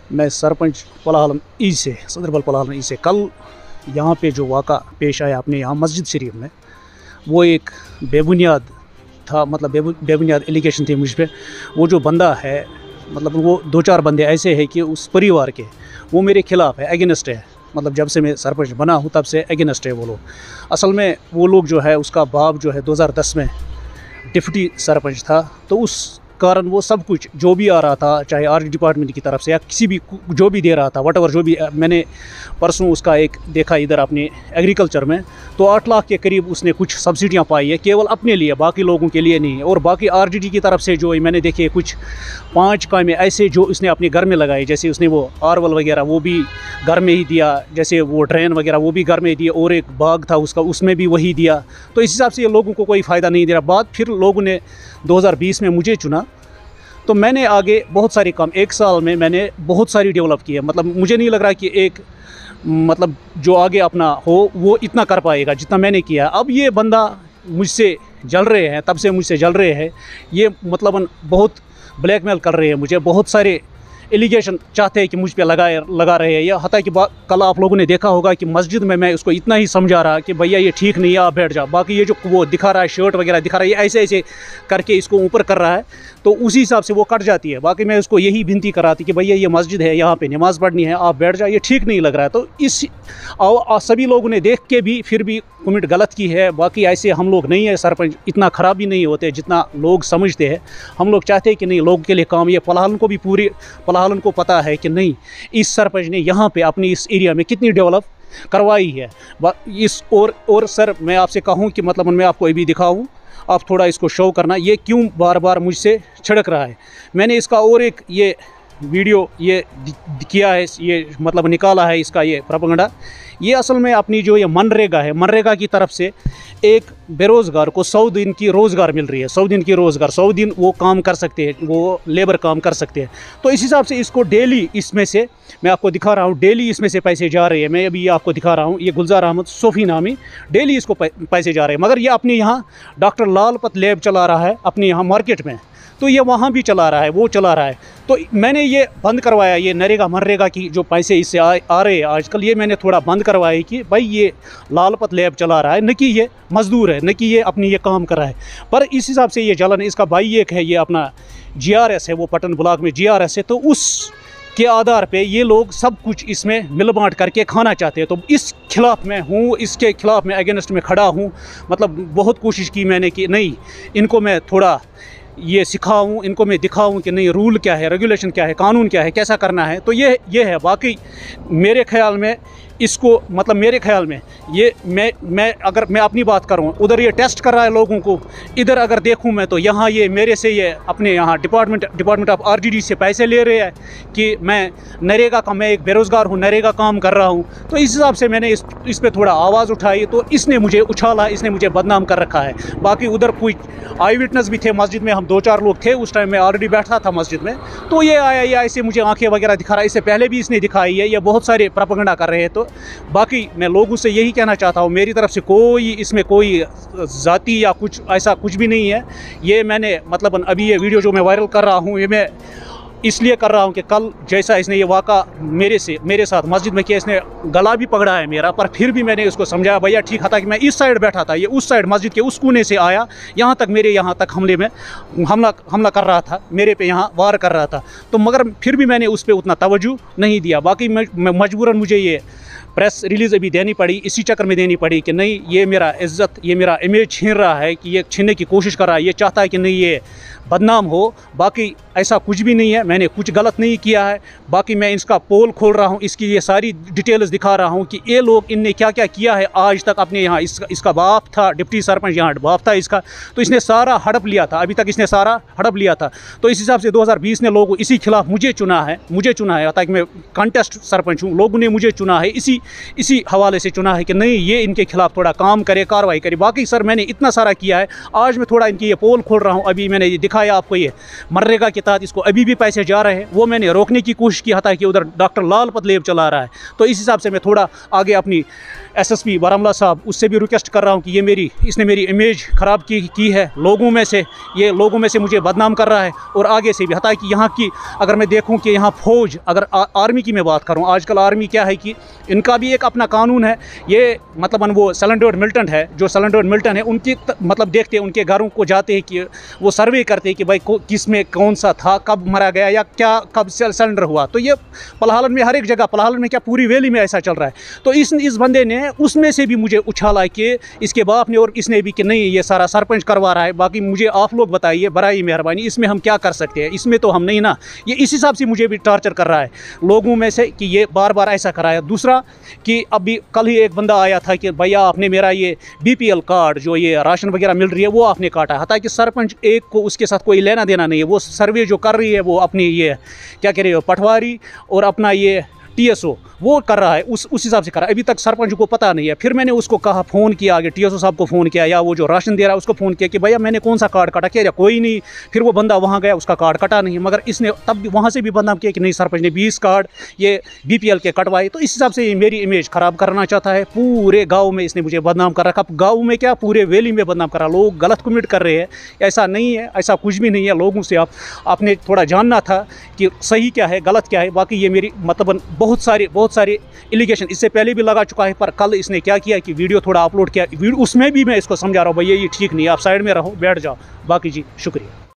मैं सरपंच पलाहलम ई से सदरबल पलाहलम ई से कल यहाँ पे जो वाक़ा पेश आया अपने यहाँ मस्जिद शरीफ में, वो एक बेबुनियाद था, मतलब बेबुनियाद एलिगेशन थी मुझ पे। वो जो बंदा है, मतलब वो 2-4 बंदे ऐसे हैं कि उस परिवार के, वो मेरे ख़िलाफ़ है, अगेंस्ट है। मतलब जब से मैं सरपंच बना हूँ तब से अगेंस्ट है वो लोग। असल में वो लोग जो है, उसका बाप जो है 2010 में डिप्टी सरपंच था, तो उस कारण वो सब कुछ जो भी आ रहा था, चाहे आर्ट डिपार्टमेंट की तरफ से या किसी भी जो भी दे रहा था, वटएवर जो भी, मैंने परसों उसका एक देखा इधर अपने एग्रीकल्चर में, तो 8 लाख के करीब उसने कुछ सब्सिडियां पाई है, केवल अपने लिए, बाकी लोगों के लिए नहीं है। और बाकी आरडीडी की तरफ से जो मैंने देखे कुछ 5 कामें ऐसे जो उसने अपने घर में लगाई, जैसे उसने वो आरवल वगैरह वो भी घर में ही दिया, जैसे वो ड्रेन वगैरह वो भी घर में ही दिया, और एक बाग था उसका, उसमें भी वही दिया। तो इस हिसाब से ये लोगों को कोई फ़ायदा नहीं दे रहा। बाद फिर लोगों ने 2020 में मुझे चुना, तो मैंने आगे बहुत सारी काम, 1 साल में मैंने बहुत सारी डेवलप की है। मतलब मुझे नहीं लग रहा कि एक, मतलब जो आगे अपना हो वो इतना कर पाएगा जितना मैंने किया। अब ये बंदा मुझसे जल रहे हैं, तब से मुझसे जल रहे हैं, ये मतलब बहुत ब्लैकमेल कर रहे हैं मुझे, बहुत सारे एलिगेशन चाहते हैं कि मुझ पे लगा रहे हैं। या हता कि कल आप लोगों ने देखा होगा कि मस्जिद में मैं उसको इतना ही समझा रहा कि भैया ये ठीक नहीं है, आप बैठ जाओ। बाकी ये जो वो दिखा रहा है, शर्ट वगैरह दिखा रहा है, ये ऐसे ऐसे करके इसको ऊपर कर रहा है, तो उसी हिसाब से वो कट जाती है। बाकी मैं उसको यही विनती कर रहा थी कि भैया ये मस्जिद है, यहाँ पे नमाज़ पढ़नी है, आप बैठ जाओ, ये ठीक नहीं लग रहा है। तो इस सभी लोगों ने देख के भी फिर भी कमेंट गलत की है। बाकी ऐसे हम लोग नहीं है, सरपंच इतना ख़राब भी नहीं होते जितना लोग समझते हैं। हम लोग चाहते हैं कि नहीं, लोगों के लिए काम, ये पलाहलन को भी पूरी पलाहलन को पता है कि नहीं, इस सरपंच ने यहाँ पे अपनी इस एरिया में कितनी डेवलप करवाई है। इस और सर मैं आपसे कहूँ कि मतलब मैं आपको अभी दिखाऊँ, आप थोड़ा इसको शो करना, ये क्यों बार बार मुझसे छिड़क रहा है। मैंने इसका और एक ये वीडियो ये किया है, ये मतलब निकाला है इसका ये प्रोपेगेंडा। ये असल में अपनी जो ये मनरेगा है, मनरेगा की तरफ से एक बेरोज़गार को 100 दिन की रोज़गार मिल रही है, 100 दिन की रोज़गार, 100 दिन वो काम कर सकते हैं, वो लेबर काम कर सकते हैं। तो इस हिसाब से इसको डेली इसमें से मैं आपको दिखा रहा हूँ, डेली इसमें से पैसे जा रहे हैं। मैं अभी आपको दिखा रहा हूँ, ये गुलजार अहमद सोफ़ी नामी, डेली इसको पैसे जा रहे हैं। मगर ये अपने यहाँ डॉक्टर लालपत लैब चला रहा है अपने यहाँ मार्केट में, तो ये वहाँ भी चला रहा है, वो चला रहा है। तो मैंने ये बंद करवाया, ये नरेगा मनरेगा की जो पैसे इससे आ रहे हैं आजकल, ये मैंने थोड़ा बंद करवाया कि भाई ये लालपत लैब चला रहा है, न कि ये मज़दूर है, न कि ये अपनी ये काम कर रहा है। पर इस हिसाब से ये जलन, इसका भाई एक है, ये अपना GRS है, वो पटन ब्लॉक में GRS है, तो उस के आधार पे ये लोग सब कुछ इसमें मिल बांट करके खाना चाहते हैं। तो इस खिलाफ़ मैं हूँ, इसके खिलाफ़ मैं अगेंस्ट में खड़ा हूँ। मतलब बहुत कोशिश की मैंने कि नहीं, इनको मैं थोड़ा ये सिखाऊं, इनको मैं दिखाऊं कि नहीं, रूल क्या है, रेगुलेशन क्या है, कानून क्या है, कैसा करना है। तो ये है। बाकी मेरे ख्याल में इसको, मतलब मेरे ख्याल में ये मैं अगर मैं अपनी बात करूं, उधर ये टेस्ट कर रहा है लोगों को, इधर अगर देखूं मैं तो यहाँ ये मेरे से ये अपने यहाँ डिपार्टमेंट ऑफ RDD से पैसे ले रहे हैं कि मैं नरेगा का, मैं एक बेरोज़गार हूँ, नरेगा काम कर रहा हूँ। तो इस हिसाब से मैंने इस पर थोड़ा आवाज़ उठाई, तो इसने मुझे उछाला, इसने मुझे बदनाम कर रखा है। बाकी उधर कोई आई विटनेस भी थे मस्जिद में, हम 2-4 लोग थे उस टाइम, मैं ऑलरेडी बैठा था मस्जिद में। तो ये आया, ये ऐसे मुझे आंखें वगैरह दिखा रहा है, इससे पहले भी इसने दिखाई है, ये बहुत सारे प्रोपेगेंडा कर रहे हैं। तो बाकी मैं लोगों से यही कहना चाहता हूँ, मेरी तरफ से कोई इसमें कोई ज़ाती या कुछ ऐसा कुछ भी नहीं है। ये मैंने मतलब अभी ये वीडियो जो मैं वायरल कर रहा हूँ, ये मैं इसलिए कर रहा हूँ कि कल जैसा इसने ये वाक़ा मेरे साथ मस्जिद में किया, इसने गला भी पकड़ा है मेरा, पर फिर भी मैंने उसको समझाया, भैया ठीक था कि मैं इस साइड बैठा था, ये उस साइड मस्जिद के उस कोने से आया, यहाँ तक मेरे यहाँ तक हमला कर रहा था, मेरे पे यहाँ वार कर रहा था। तो मगर फिर भी मैंने उस पर उतना तवज्जो नहीं दिया। बाकी मैं मजबूरन मुझे ये प्रेस रिलीज़ अभी देनी पड़ी, इसी चक्कर में देनी पड़ी कि नहीं, ये मेरा इज़्ज़त, ये मेरा इमेज छीन रहा है, कि ये छीनने की कोशिश कर रहा है, ये चाहता है कि नहीं ये बदनाम हो। बाकी ऐसा कुछ भी नहीं है, मैंने कुछ गलत नहीं किया है। बाकी मैं इसका पोल खोल रहा हूँ, इसकी ये सारी डिटेल्स दिखा रहा हूँ कि ये लोग, इनने क्या क्या किया है आज तक अपने यहाँ। इसका बाप था डिप्टी सरपंच, यहाँ बाप था इसका, तो इसने सारा हड़प लिया था, अभी तक इसने सारा हड़प लिया था। तो इस हिसाब से 2020 ने लोग इसी खिलाफ मुझे चुना है ताकि मैं कंटेस्ट सरपंच हूँ, लोगों ने मुझे चुना है, इसी हवाले से चुना है कि नहीं, ये इनके खिलाफ थोड़ा काम करे, कार्रवाई करे। बाकी सर मैंने इतना सारा किया है, आज मैं थोड़ा इनकी ये पोल खोल रहा हूँ। अभी मैंने ये दिखाया आपको, ये मनरेगा की तहत इसको अभी भी पैसे जा रहे हैं, वो मैंने रोकने की कोशिश की था कि उधर डॉक्टर लाल पतलेब चला रहा है। तो इस हिसाब से मैं थोड़ा आगे अपनी एसएसपी बारामूला साहब उससे भी रिक्वेस्ट कर रहा हूँ कि इसने मेरी इमेज ख़राब की है लोगों में से, ये लोगों में से मुझे बदनाम कर रहा है। और आगे से भी हता कि यहाँ की अगर मैं देखूँ कि यहाँ फ़ौज, अगर आर्मी की मैं बात करूँ, आजकल आर्मी क्या है कि इनका भी एक अपना कानून है। ये मतलब वो सैलूटेड मिलिटेंट है, जो सैलूटेड मिलिटेंट है उनकी मतलब देखते हैं, उनके घरों को जाते हैं कि वो सर्वे करते हैं कि भाई किस में कौन सा था, कब मरा गया या क्या कब सरेंडर हुआ। तो ये पलहालन में हर एक जगह, पलहालन में क्या पूरी वैली में ऐसा चल रहा है। तो इस बंदे ने उसमें से भी मुझे उछाला कि इसके बाप ने और इसने भी कि नहीं ये सारा सरपंच करवा रहा है। बाकी मुझे आप लोग बताइए बराई मेहरबानी, इसमें हम क्या कर सकते हैं, इसमें तो हम नहीं ना। ये इस हिसाब से मुझे भी टॉर्चर कर रहा है लोगों में से कि ये बार बार ऐसा कराया। दूसरा कि अभी कल ही एक बंदा आया था कि भैया आपने मेरा ये BPL कार्ड जो ये राशन वगैरह मिल रही है वो आपने काटा है। हालांकि सरपंच एक को उसके साथ कोई लेना देना नहीं है, वो सर्वे जो कर रही है वो अपनी ये क्या कह रही है पटवारी और अपना ये TSO वो कर रहा है, उस हिसाब से कर रहा है। अभी तक सरपंच को पता नहीं है। फिर मैंने उसको कहा, फ़ोन किया आगे TSO साहब को फ़ोन किया या वो जो राशन दे रहा है उसको फ़ोन किया कि भैया मैंने कौन सा कार्ड काटा, क्या कोई नहीं। फिर वो बंदा वहाँ गया, उसका कार्ड कटा नहीं, मगर इसने तब वहाँ से भी बदनाम किया कि नहीं सरपंच ने 20 कार्ड ये BPL के कटवाए। तो इस हिसाब से ये मेरी इमेज ख़राब करना चाहता है। पूरे गाँव में इसने मुझे बदनाम कर रखा। गाँव में क्या पूरे वैली में बदनाम कर रहा। लोग गलत कमेंट कर रहे हैं, ऐसा नहीं है, ऐसा कुछ भी नहीं है। लोगों से आपने थोड़ा जानना था कि सही क्या है गलत क्या है। बाकी ये मेरी मतलब बहुत सारे एलिगेशन इससे पहले भी लगा चुका है, पर कल इसने क्या किया कि वीडियो थोड़ा अपलोड किया, उसमें भी मैं इसको समझा रहा हूँ भैया ये ठीक नहीं है, आप साइड में रहो, बैठ जाओ। बाकी जी शुक्रिया।